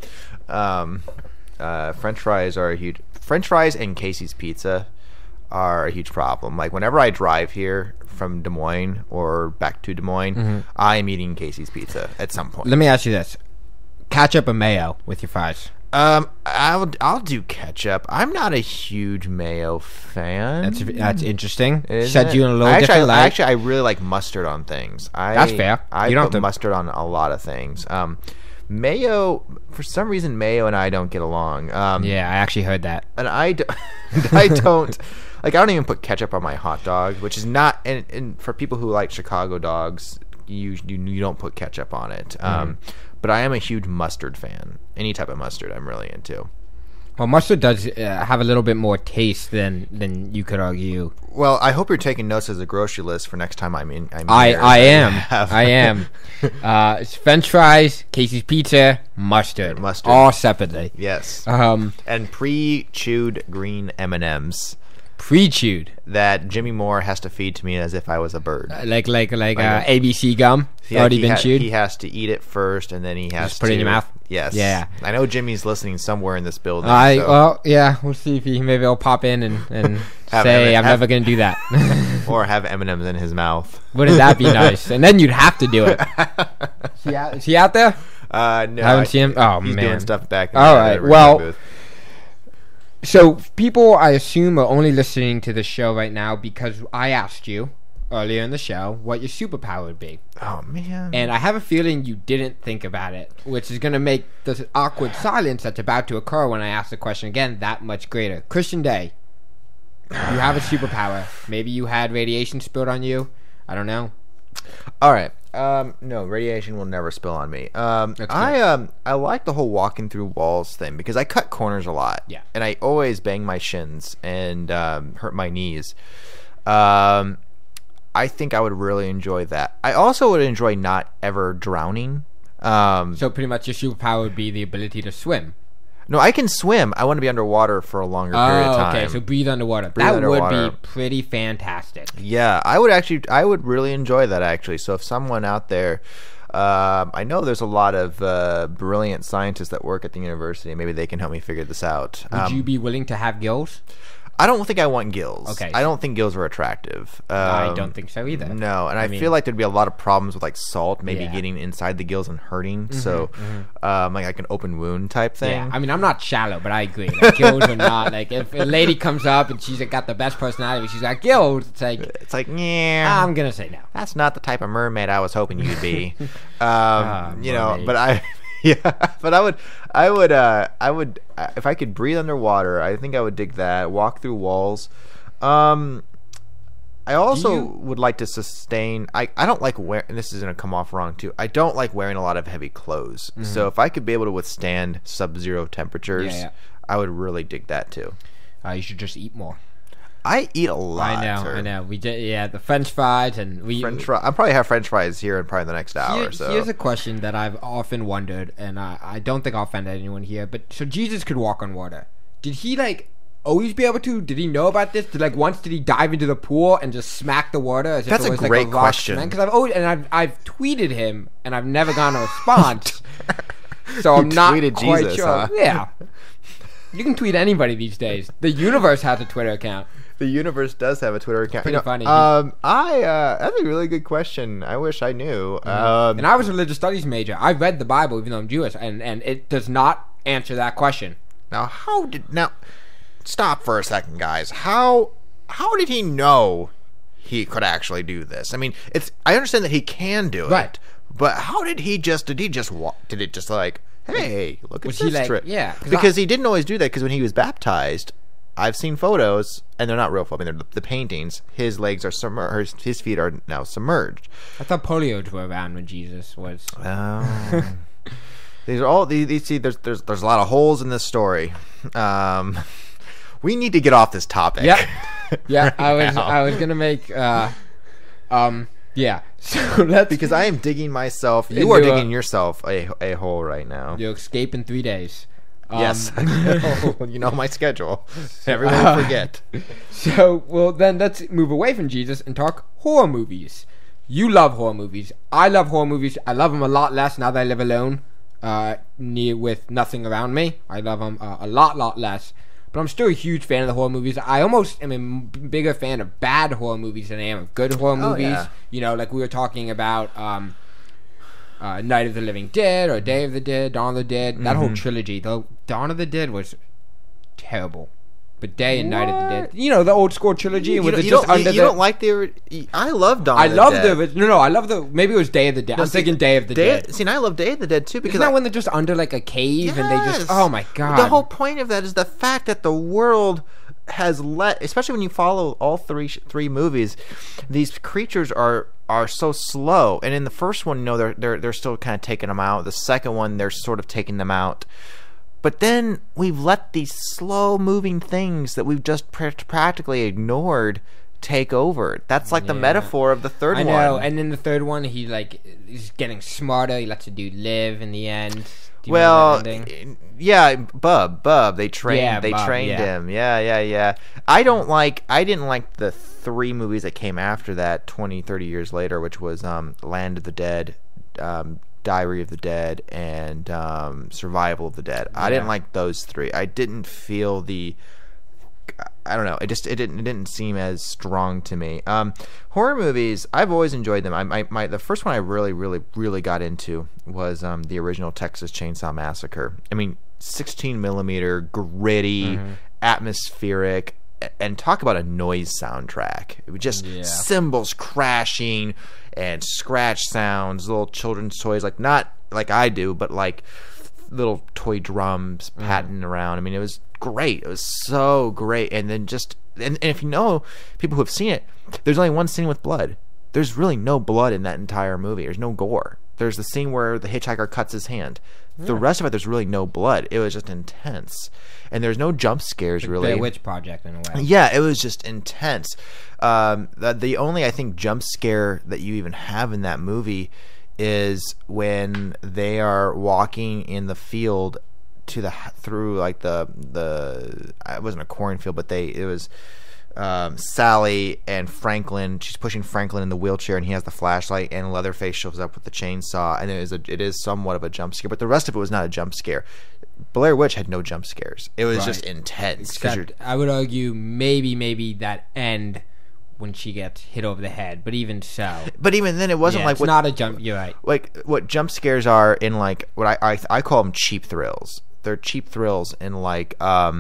French fries are a huge. French fries and Casey's Pizza are a huge problem. Like whenever I drive here from Des Moines or back to Des Moines, I am eating Casey's Pizza at some point. Let me ask you this: ketchup or mayo with your fries? I'll do ketchup. I'm not a huge mayo fan. That's interesting. Said you in a little different light. Actually, I really like mustard on things. That's fair. I put mustard on a lot of things. Mayo, for some reason, mayo and I don't get along. Yeah, I actually heard that. And I don't. Like, I don't even put ketchup on my hot dog, which is not. And for people who like Chicago dogs, you don't put ketchup on it. But I am a huge mustard fan. Any type of mustard, I'm really into. Well, mustard does have a little bit more taste than you could argue. Well, I hope you're taking notes as a grocery list for next time I'm in. I am. It's French fries, Casey's Pizza, mustard, all separately. Yes. And pre-chewed green M&Ms. Pre-chewed that Jimmy Moore has to feed to me as if I was a bird. Like ABC gum. Yeah, already been chewed. He has to eat it first, and then he has to put it in your mouth. Yes. Yeah. I know Jimmy's listening somewhere in this building. Well, yeah, we'll see if maybe he'll pop in and say I'm never going to do that, or have M&Ms in his mouth. Wouldn't that be nice? And then you'd have to do it. Is he out there? No, haven't seen him. Oh he's man, doing stuff back. All right. Well. So people, I assume, are only listening to the show right now because I asked you earlier in the show what your superpower would be. Oh, man. And I have a feeling you didn't think about it, which is going to make the awkward silence that's about to occur when I ask the question again that much greater. Kristian Day, you have a superpower. Maybe you had radiation spilled on you. I don't know. All right. No, radiation will never spill on me. I like the whole walking through walls thing because I cut corners a lot. Yeah. And I always bang my shins and hurt my knees. I think I would really enjoy that. I also would enjoy not ever drowning. So pretty much your superpower would be the ability to swim. No, I can swim. I want to be underwater for a longer period of time. Okay, so breathe underwater. That would be pretty fantastic. Yeah, I would really enjoy that, actually. So if someone out there, I know there's a lot of brilliant scientists that work at the university. Maybe they can help me figure this out. Would you be willing to have gills? I don't think I want gills. Okay. I don't think gills are attractive. I don't think so either. No, and I feel like there'd be a lot of problems with like salt maybe getting inside the gills and hurting. So, like an open wound type thing. Yeah, I mean, I'm not shallow, but I agree. Like, gills are not like if a lady comes up and she's got the best personality, she's got gills. It's like yeah. I'm gonna say no. That's not the type of mermaid I was hoping you'd be. But I. Yeah, but I would, if I could breathe underwater, I think I would dig that. Walk through walls. I also would like to sustain. I don't like wearing. And this is gonna come off wrong too. I don't like wearing a lot of heavy clothes. So if I could be able to withstand sub-zero temperatures, I would really dig that too. You should just eat more. I eat a lot. I know. We did, the French fries and I'll probably have French fries here in probably the next hour. So here's a question that I've often wondered, and I don't think I'll offend anyone here. But so Jesus could walk on water. Did he always be able to? Did he know about this? Once did he dive into the pool and just smack the water? As That's if it was a great question. Because I've tweeted him and I've never gotten a response. So I'm not quite Jesus, sure. huh? Yeah. You can tweet anybody these days. The universe has a Twitter account. The universe does have a Twitter account. Pretty funny. That's a really good question. I wish I knew. And I was a religious studies major. I read the Bible, even though I'm Jewish, and it does not answer that question. Now, stop for a second, guys. How did he know he could actually do this. I mean, I understand that he can do Right. it, but how did he just walk? Did it just like, hey, look at Was this he like, trick? yeah, Because he didn't always do that, because when he was baptized, I've seen photos, and they're not real photos. I mean, they're the paintings. His legs are submerged. His feet are now submerged. I thought polio were around when Jesus was. Oh. These are all these. See, there's a lot of holes in this story. We need to get off this topic. Yeah, yeah. right I was gonna make. Yeah. So that's because I am digging myself. You are digging yourself a hole right now. You'll escape in 3 days. Yes, I know. You know my schedule. Everyone will forget. So, well, then let's move away from Jesus and talk horror movies. You love horror movies. I love horror movies. I love them a lot less now that I live alone, with nothing around me. I love them a lot less. But I'm still a huge fan of the horror movies. I almost am a bigger fan of bad horror movies than I am of good horror movies. Yeah. You know, like we were talking about Night of the Living Dead or Day of the Dead, Dawn of the Dead. That whole trilogy. Though Dawn of the Dead was terrible. But Day and Night of the Dead. You know, the old school trilogy. You don't like the... I love Dawn of the Dead. I love the... Maybe it was Day of the Dead. I'm thinking Day of the Dead. See, and I love Day of the Dead, too, because... Isn't that when they're just under, like, a cave and they just... Oh, my God. The whole point of that is the fact that the world has especially when you follow all three movies, these creatures are so slow. And in the first one, they're still kind of taking them out. The second one, they're sort of taking them out. But then we've let these slow-moving things that we've just practically ignored take over. That's like the metaphor of the third one. I know, and in the third one, he's getting smarter. He lets the dude live in the end. Well, yeah, Bub. They trained him. Yeah. I didn't like the 3 movies that came after that 20, 30 years later, which was Land of the Dead, Diary of the Dead, and Survival of the Dead. I didn't like those 3. I didn't feel I don't know. It didn't seem as strong to me. Horror movies, I've always enjoyed them. The first one I really got into was the original Texas Chainsaw Massacre. I mean, 16 millimeter, gritty, atmospheric, and talk about a noise soundtrack. It was just cymbals crashing and scratch sounds, little children's toys, like not like I do, but like little toy drums patting around. I mean, it was great. It was so great. And then and if you know people who have seen it, there's only one scene with blood. There's really no blood in that entire movie. There's no gore. There's the scene where the hitchhiker cuts his hand. The rest of it, there's really no blood. It was just intense. And there's no jump scares, like really. Blair Witch Project, in a way. Yeah, it was just intense. The only, I think, jump scare that you even have in that movie is when they are walking in the field through like the it wasn't a cornfield, but it was Sally and Franklin. She's pushing Franklin in the wheelchair, and he has the flashlight, and Leatherface shows up with the chainsaw, and it is somewhat of a jump scare, but the rest of it was not a jump scare. Blair Witch had no jump scares. It was just intense. I would argue maybe that end when she gets hit over the head, but even so. But even then, it wasn't like... It's not a jump... You're right. Like, what jump scares are in, like, what I call them cheap thrills. They're cheap thrills in, like,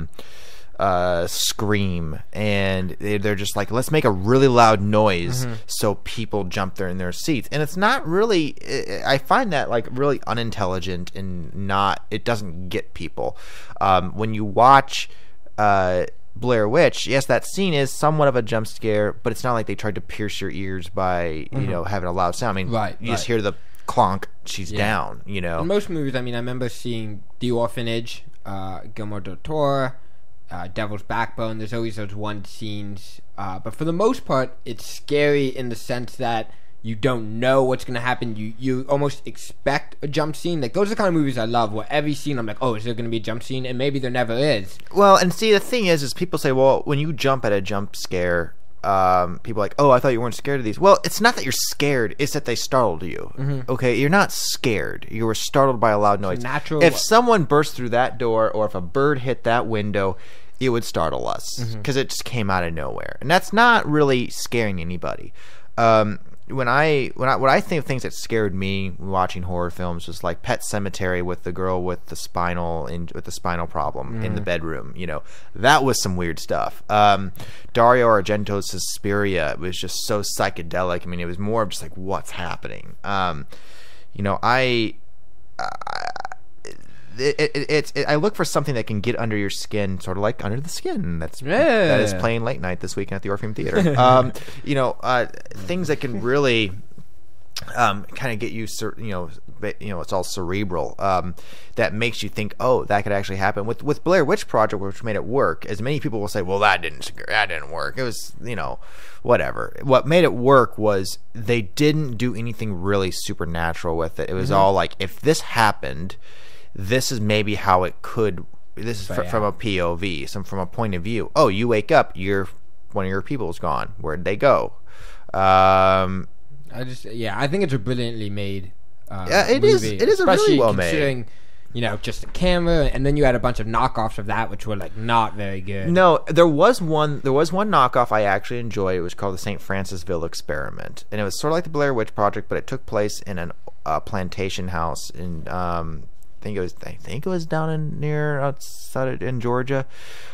Scream, and they're just like, let's make a really loud noise so people jump there in their seats. And it's not really... I find that, like, really unintelligent and it doesn't get people. When you watch... Blair Witch, yes, that scene is somewhat of a jump scare, but it's not like they tried to pierce your ears by having a loud sound. I mean, you just hear the clonk, she's down. In most movies, I mean, I remember seeing The Orphanage, Guillermo del Toro, Devil's Backbone. There's always those one scenes, but for the most part, it's scary in the sense that you don't know what's going to happen. You almost expect a jump scene. Like, those are the kind of movies I love, where every scene I'm like, oh, is there going to be a jump scene? And maybe there never is. Well, and see, the thing is people say, well, when you jump at a jump scare, people are like, oh, I thought you weren't scared of these. Well, it's not that you're scared. It's that they startled you. Okay? You're not scared. You were startled by a loud noise. If someone burst through that door, or if a bird hit that window, it would startle us. Because it just came out of nowhere. And that's not really scaring anybody. what I think of things that scared me watching horror films was like Pet Sematary with the girl with the spinal problem in the bedroom. You know, that was some weird stuff. Dario Argento's Suspiria was just so psychedelic. I mean, it was more of just like, what's happening? You know, I look for something that can get under your skin, sort of like Under the Skin. That is playing late night this weekend at the Orpheum Theater. You know, things that can really kind of get you, it's all cerebral. That makes you think, oh, that could actually happen. With Blair Witch Project, which made it work, as many people will say, well, that didn't work. It was, you know, whatever. What made it work was they didn't do anything really supernatural with it. It was all like, if this happened, this is maybe how it could. This is from a POV, from a point of view. Oh, you wake up, one of your people's gone. Where'd they go? I think it's a brilliantly made. It movie. It is a really well made. You know, just the camera, and then you had a bunch of knockoffs of that, which were like not very good. No, there was one knockoff I actually enjoyed. It was called the St. Francisville Experiment, and it was sort of like the Blair Witch Project, but it took place in a plantation house in. I think it was down outside in Georgia,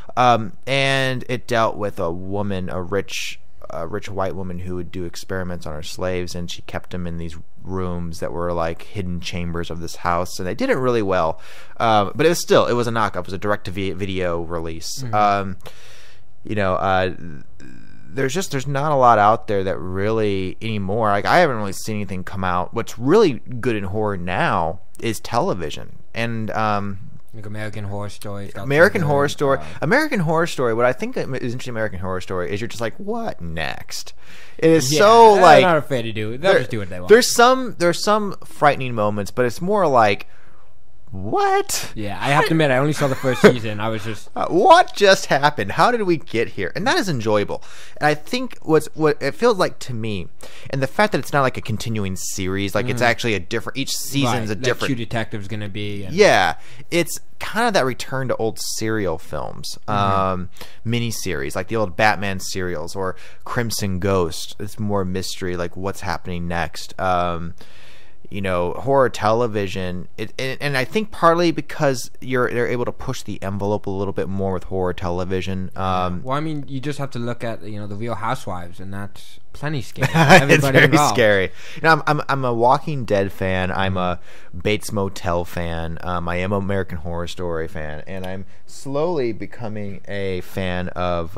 and it dealt with a woman, a rich white woman who would do experiments on her slaves, and she kept them in these rooms that were like hidden chambers of this house, and they did it really well. But it was a knockoff. It was a direct-to-video release. You know, there's not a lot out there that really anymore. Like, I haven't really seen anything come out. What's really good in horror now is television. And like American Horror Story. American Horror Story. What I think is interesting American Horror Story is you're just like, what next? It is they're not afraid to do it. They'll just do what they want. There's some frightening moments, but it's more like, what? Yeah, I have to admit, I only saw the first season. I was just... what just happened? How did we get here? And that is enjoyable. And I think what it feels like to me, and the fact that it's not like a continuing series, like it's actually a different... Each season's a different... True Detective's going to be... Yeah. It's kind of that return to old serial films. Miniseries, like the old Batman serials, or Crimson Ghost. It's more mystery, like what's happening next. You know, horror television, and I think partly because they're able to push the envelope a little bit more with horror television. Well, I mean, you just have to look at the Real Housewives, and that's plenty scary. It's very scary. You know, I'm a Walking Dead fan. I'm a Bates Motel fan. I am an American Horror Story fan, and I'm slowly becoming a fan of.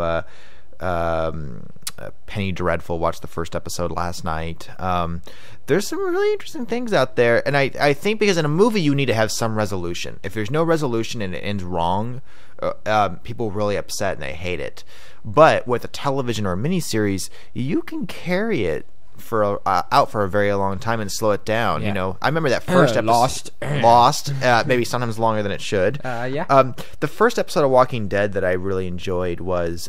Penny Dreadful. Watched the first episode last night. There's some really interesting things out there, and I think because in a movie you need to have some resolution. If there's no resolution and it ends wrong, people are really upset and they hate it. But with a television or a miniseries, you can carry it out for a very long time and slow it down. You know, I remember that first episode, Lost, maybe sometimes longer than it should. The first episode of Walking Dead that I really enjoyed was.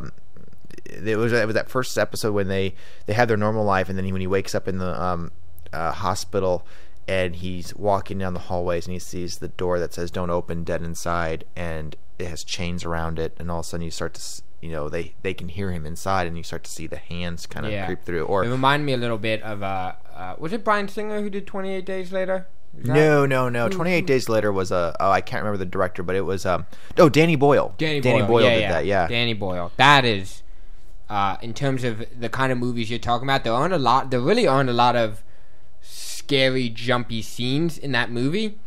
It was that first episode when they have their normal life, and then when he wakes up in the hospital and he's walking down the hallways and he sees the door that says "Don't open," dead inside, and it has chains around it, and all of a sudden you start to they can hear him inside, and you start to see the hands kind of creep through. Or it reminded me a little bit of was it Bryan Singer who did 28 Days Later? No. 28 Days Later was I can't remember the director, but it was Danny Boyle. Danny Boyle did that. Yeah, Danny Boyle. That is. In terms of the kind of movies you're talking about, there really aren't a lot of scary, jumpy scenes in that movie.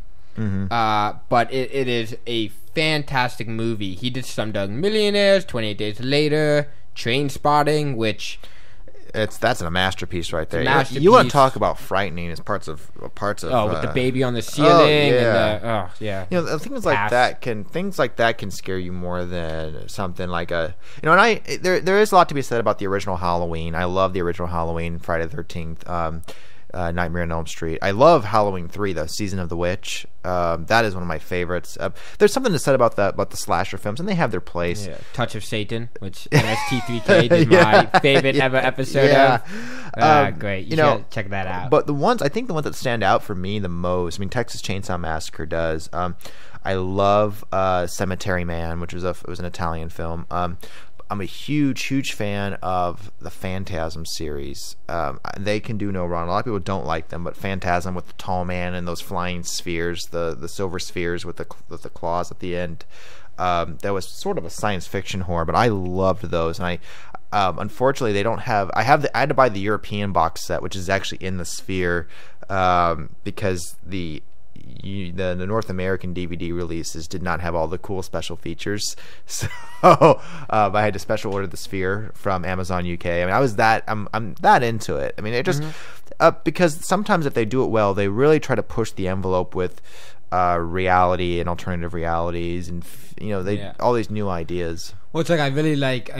But it is a fantastic movie. He did Slumdog Millionaires, 28 Days Later, Trainspotting, which... That's a masterpiece right there. Masterpiece. You want to talk about frightening as parts of with the baby on the ceiling. You know, things like that can scare you more than something like and there is a lot to be said about the original Halloween. I love the original Halloween, Friday the 13th. Nightmare on Elm Street. I love Halloween 3, the Season of the Witch. That is one of my favorites. There's something to say about the slasher films, and they have their place. Touch of Satan, which NST3K did my favorite ever episode of. Great. You should check that out. But the ones that stand out for me the most, I mean, Texas Chainsaw Massacre does. I love Cemetery Man, which was an Italian film. I'm a huge fan of the Phantasm series. They can do no wrong. A lot of people don't like them, but Phantasm with the tall man and those flying spheres, the silver spheres with the claws at the end. That was sort of a science fiction horror, but I loved those. And I unfortunately they don't have. I had to buy the European box set, which is actually in the sphere, because the North American DVD releases did not have all the cool special features, so I had to special order the Sphere from Amazon UK. I mean, I'm that into it. I mean, it just because sometimes if they do it well, they really try to push the envelope with reality and alternative realities, and all these new ideas. Well, it's like I really like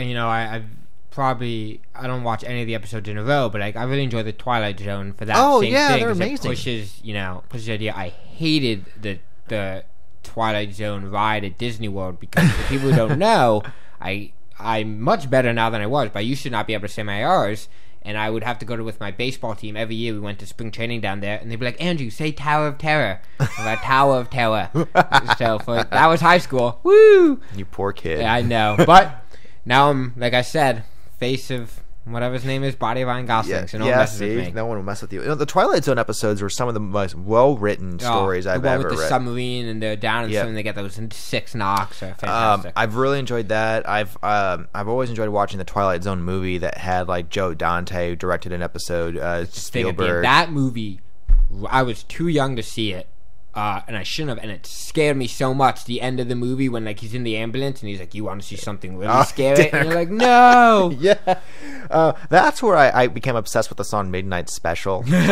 I don't watch any of the episodes in a row, but I really enjoy the Twilight Zone for that same thing. They're amazing. It pushes the idea. I hated the Twilight Zone ride at Disney World because for people who don't know, I'm much better now than I was, but I used to not be able to say my R's, and I would have to go with my baseball team. Every year we went to spring training down there, and they'd be like, Andrew, say Tower of Terror. I'm like, Tower of Terror. So that was high school. Woo! You poor kid. Yeah, I know. But now I'm, like I said, face of whatever his name is, body of Ryan Gosling. So no one messes with me. No one will mess with you. The Twilight Zone episodes were some of the most well-written stories I've ever read. The one with the submarine and they're down in something, they get those 6 knocks. Are fantastic. I've really enjoyed that. I've always enjoyed watching the Twilight Zone movie that had like Joe Dante who directed an episode. Spielberg. That movie, I was too young to see it. And I shouldn't have, and it scared me so much. The end of the movie when like he's in the ambulance and he's like, "You want to see something really scary?" And you're like, "No." Yeah, that's where I became obsessed with the song "Midnight Special." with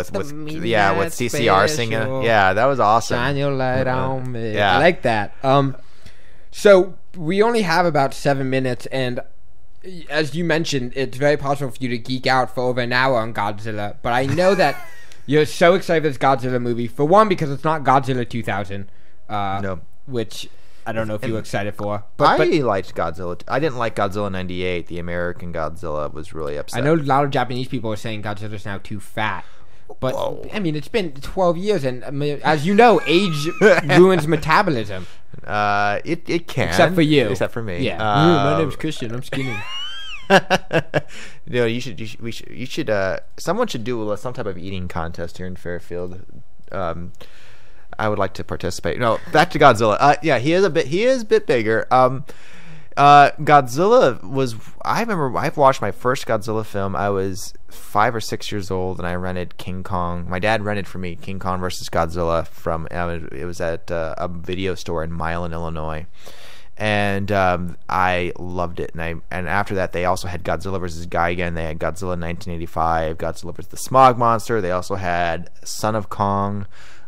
CCR singing. Yeah, that was awesome. Shine your light on me. Yeah, I like that. So we only have about 7 minutes, and as you mentioned, it's very possible for you to geek out for over an hour on Godzilla. But I know that. You're so excited for this Godzilla movie. For one, because it's not Godzilla 2000, which I don't know if you were excited for. But I liked Godzilla. I didn't like Godzilla 98. The American Godzilla was really upset. I know a lot of Japanese people are saying Godzilla's now too fat. But, I mean, it's been 12 years, and as you know, age ruins metabolism. It can. Except for you. Except for me. Yeah. My name's Kristian. I'm skinny. You should. Someone should do some type of eating contest here in Fairfield. I would like to participate. No, back to Godzilla. He is a bit bigger. Godzilla was. I remember I've watched my first Godzilla film. I was 5 or 6 years old, and I rented King Kong. My dad rented for me King Kong versus Godzilla from. It was at a video store in Milan, Illinois. And I loved it, and after that they also had Godzilla vs. Gigan. They had Godzilla 1985, Godzilla vs. the Smog Monster. They also had Son of Kong,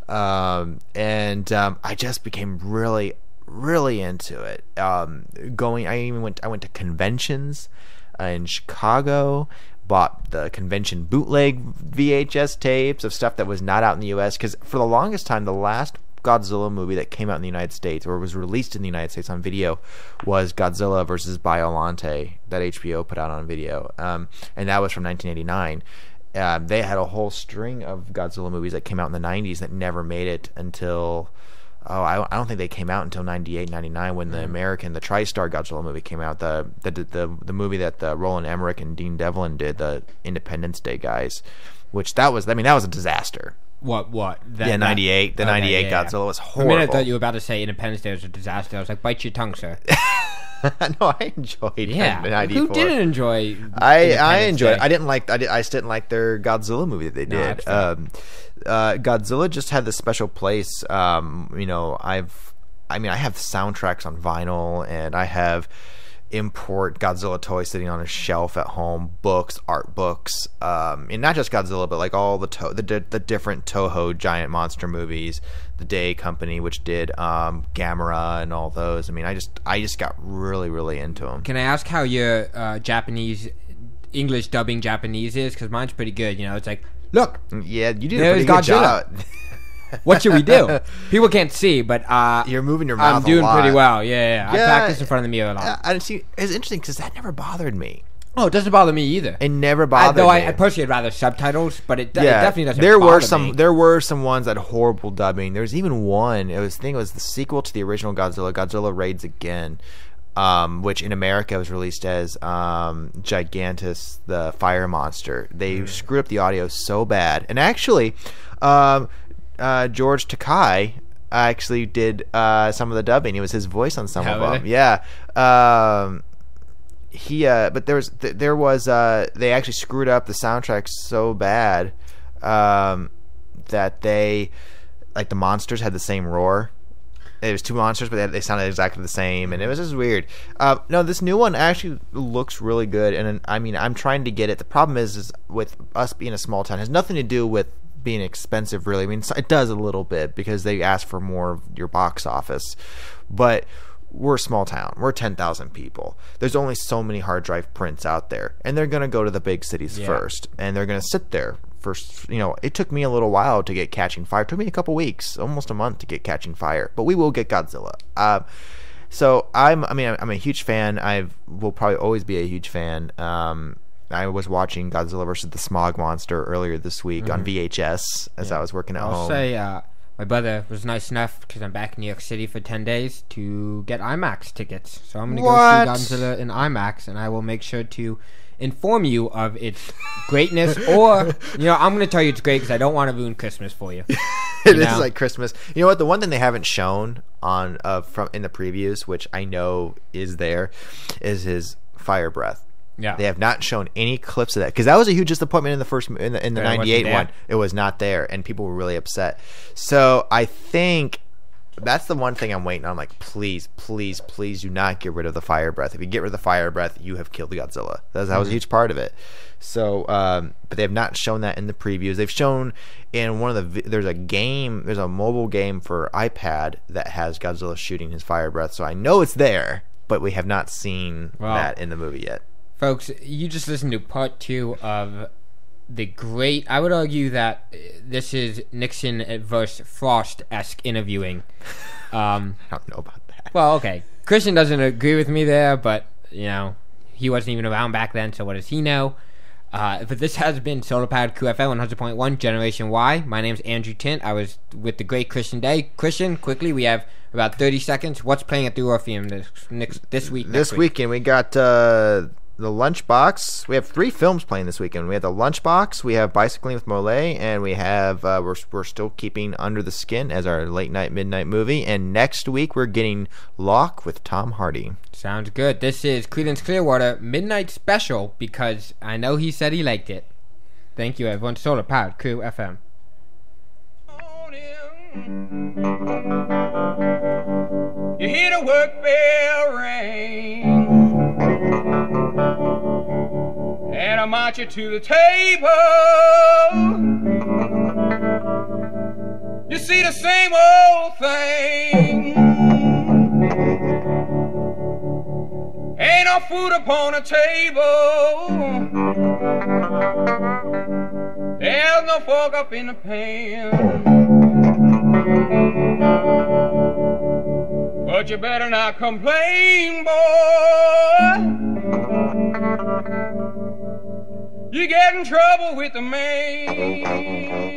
and I just became really into it. I went to conventions in Chicago. Bought the convention bootleg VHS tapes of stuff that was not out in the U.S. because for the longest time, the last Godzilla movie that came out in the United States or was released in the United States on video was Godzilla vs. Biollante that HBO put out on video, and that was from 1989. They had a whole string of Godzilla movies that came out in the 90s that never made it until I don't think they came out until 98, 99 when the TriStar Godzilla movie came out, the movie that Roland Emmerich and Dean Devlin did, the Independence Day guys, which that was a disaster. What? 98 Godzilla was horrible. I thought you were about to say Independence Day was a disaster. I was like, bite your tongue, sir. No, I enjoyed 94. Who didn't enjoy I enjoyed it. I just didn't like their Godzilla movie that they did. Godzilla just had this special place. I have soundtracks on vinyl, and I have import Godzilla toys sitting on a shelf at home, books, art books, and not just Godzilla, but like all the different Toho giant monster movies, the Day Company, which did Gamera and all those. I mean, I just got really into them. Can I ask how your English dubbing Japanese is? Because mine's pretty good. It's like, look, yeah, you did a pretty good job. What should we do? People can't see, but you're moving your mouth. I'm doing pretty well. Yeah. I practice in front of the mirror a lot. I see. It's interesting because that never bothered me. Oh, it doesn't bother me either. It never bothered me. I personally would rather subtitles, but it definitely doesn't bother me. There were some ones that had horrible dubbing. There's even one. It was the sequel to the original Godzilla, Godzilla Raids Again. which in America was released as Gigantus, the fire monster. They screwed up the audio so bad. And actually, George Takei actually did some of the dubbing. It was his voice on some of them. Yeah. But there was they actually screwed up the soundtrack so bad that they, like, the monsters had the same roar. It was two monsters, but they sounded exactly the same, and it was just weird. No, this new one actually looks really good, and I mean, I'm trying to get it. The problem is with us being a small town, it has nothing to do with being expensive, really. I mean, it does a little bit because they ask for more of your box office, but we're a small town. We're 10,000 people. There's only so many hard drive prints out there, and they're gonna go to the big cities first, and they're gonna sit there. First, it took me a little while to get Catching Fire. It took me a couple weeks, almost a month to get Catching Fire, but we will get Godzilla. So I'm a huge fan. I will probably always be a huge fan. I was watching Godzilla versus the Smog Monster earlier this week on VHS as I was working at home. I'll say my brother was nice enough, because I'm back in New York City for 10 days, to get IMAX tickets. So I'm going to go see Godzilla in IMAX, and I will make sure to inform you of its greatness, or I'm going to tell you it's great because I don't want to ruin Christmas for you. It is like Christmas. You know what? The one thing they haven't shown on from in the previews, which I know is there, is his fire breath. Yeah, they have not shown any clips of that, because that was a huge disappointment in the first in the '98 one. It was not there, and people were really upset. So I think that's the one thing I'm waiting on. I'm like, please, please, please do not get rid of the fire breath. If you get rid of the fire breath, you have killed the Godzilla. That was a huge part of it. So, but they have not shown that in the previews. They've shown in one of the there's a mobile game for iPad that has Godzilla shooting his fire breath. So I know it's there, but we have not seen that in the movie yet. Folks, you just listened to part 2 of the great, I would argue that this is Nixon versus Frost-esque interviewing. I don't know about that. Well, okay. Kristian doesn't agree with me there, but, he wasn't even around back then, so what does he know? But this has been Solar Powered KRUU FM 100.1 Generation whY. My name's Andrew Tint. I was with the great Kristian Day. Kristian, quickly, we have about 30 seconds. What's playing at the Orpheum this week? This weekend, we got The Lunchbox. We have 3 films playing this weekend. We have The Lunchbox, we have Bicycling with Molay, and we have we're still keeping Under the Skin as our late night midnight movie. And next week we're getting Locke with Tom Hardy. Sounds good. This is Creedence Clearwater Midnight Special, because I know he said he liked it. Thank you, everyone. Solar Powered KRUU FM. You hear the work bell ring, and I march you to the table. You see the same old thing. Ain't no food upon the table. There's no fork up in the pan. But you better not complain, boy. You get in trouble with the man.